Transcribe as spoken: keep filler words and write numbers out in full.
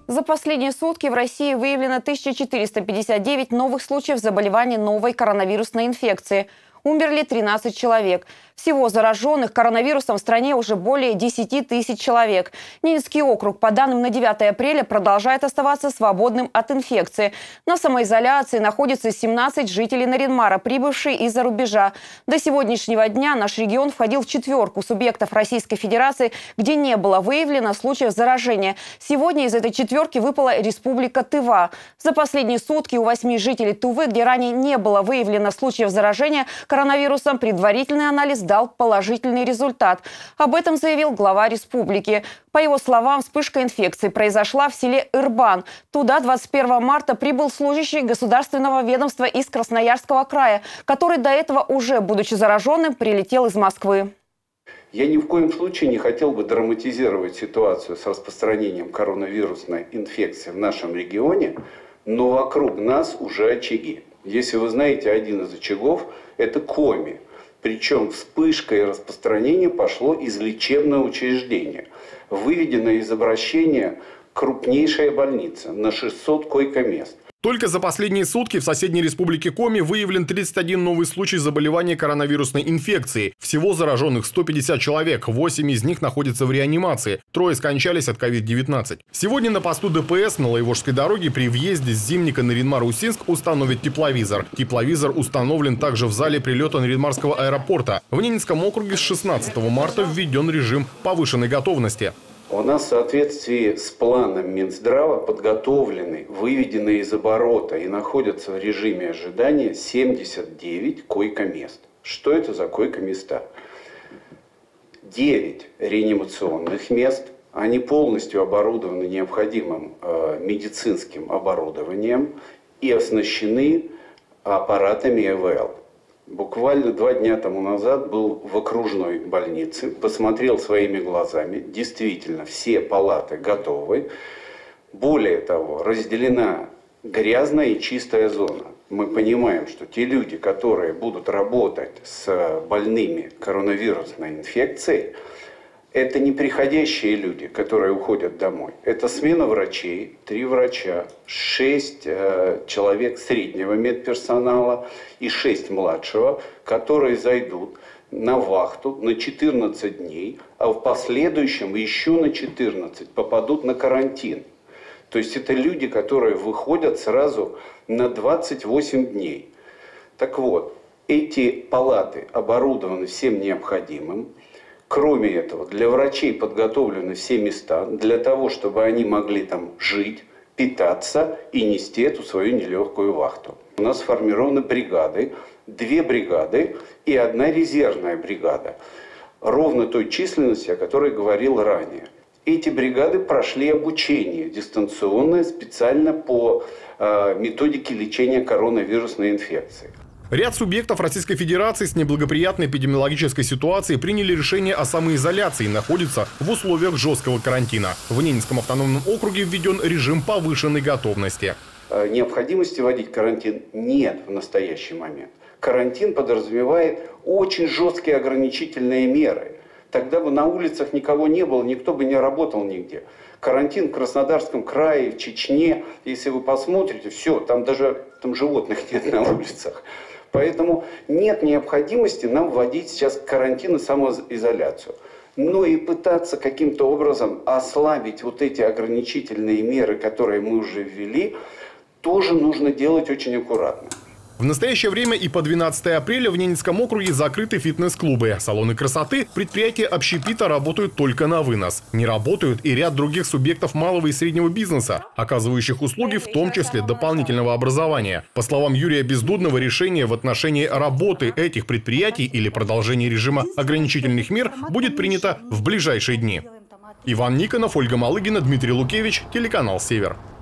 За последние сутки в России выявлено тысяча четыреста пятьдесят девять новых случаев заболевания новой коронавирусной инфекции. Умерли тринадцать человек. Всего зараженных коронавирусом в стране уже более десяти тысяч человек. Ненецкий округ, по данным на девятое апреля, продолжает оставаться свободным от инфекции. На самоизоляции находится семнадцать жителей Нарьян-Мара, прибывшие из-за рубежа. До сегодняшнего дня наш регион входил в четверку субъектов Российской Федерации, где не было выявлено случаев заражения. Сегодня из этой четверки выпала Республика Тыва. За последние сутки у восьми жителей Тувы, где ранее не было выявлено случаев заражения коронавирусом, предварительный анализ дал положительный результат. Об этом заявил глава республики. По его словам, вспышка инфекции произошла в селе Ирбан. Туда двадцать первого марта прибыл служащий государственного ведомства из Красноярского края, который до этого, уже будучи зараженным, прилетел из Москвы. Я ни в коем случае не хотел бы драматизировать ситуацию с распространением коронавирусной инфекции в нашем регионе, но вокруг нас уже очаги. Если вы знаете, один из очагов – это Коми. Причем вспышка и распространение пошло из лечебного учреждения. Выведена из обращения крупнейшая больница на шестьсот койко-мест. Только за последние сутки в соседней республике Коми выявлен тридцать один новый случай заболевания коронавирусной инфекцией. Всего зараженных сто пятьдесят человек, восемь из них находятся в реанимации. Трое скончались от ковид девятнадцать. Сегодня на посту ДПС на Лаевожской дороге при въезде с Зимника Нарьян-Мар-Усинск установят тепловизор. Тепловизор установлен также в зале прилета Нарьян-Марского аэропорта. В Ненецком округе с шестнадцатого марта введен режим повышенной готовности. У нас в соответствии с планом Минздрава подготовлены, выведены из оборота и находятся в режиме ожидания семьдесят девять койко-мест. Что это за койко-места? девять реанимационных мест. Они полностью оборудованы необходимым э, медицинским оборудованием и оснащены аппаратами э вэ эл. Буквально два дня тому назад был в окружной больнице, посмотрел своими глазами, действительно все палаты готовы. Более того, разделена грязная и чистая зона. Мы понимаем, что те люди, которые будут работать с больными коронавирусной инфекцией, это не приходящие люди, которые уходят домой. Это смена врачей, три врача, шесть э, человек среднего медперсонала и шесть младшего, которые зайдут на вахту на четырнадцать дней, а в последующем еще на четырнадцать попадут на карантин. То есть это люди, которые выходят сразу на двадцать восемь дней. Так вот, эти палаты оборудованы всем необходимым. Кроме этого, для врачей подготовлены все места для того, чтобы они могли там жить, питаться и нести эту свою нелегкую вахту. У нас сформированы бригады, две бригады и одна резервная бригада. Ровно той численности, о которой говорил ранее. Эти бригады прошли обучение дистанционное специально по э, методике лечения коронавирусной инфекции. Ряд субъектов Российской Федерации с неблагоприятной эпидемиологической ситуацией приняли решение о самоизоляции и находятся в условиях жесткого карантина. В Ненецком автономном округе введен режим повышенной готовности. Необходимости вводить карантин нет в настоящий момент. Карантин подразумевает очень жесткие ограничительные меры. Тогда бы на улицах никого не было, никто бы не работал нигде. Карантин в Краснодарском крае, в Чечне, если вы посмотрите, все, там даже там животных нет на улицах. Поэтому нет необходимости нам вводить сейчас карантин и самоизоляцию. Но и пытаться каким-то образом ослабить вот эти ограничительные меры, которые мы уже ввели, тоже нужно делать очень аккуратно. В настоящее время и по двенадцатое апреля в Ненецком округе закрыты фитнес-клубы. Салоны красоты, предприятия общепита работают только на вынос. Не работают и ряд других субъектов малого и среднего бизнеса, оказывающих услуги, в том числе дополнительного образования. По словам Юрия Бездудного, решение в отношении работы этих предприятий или продолжения режима ограничительных мер будет принято в ближайшие дни. Иван Никонов, Ольга Малыгина, Дмитрий Лукевич, телеканал «Север».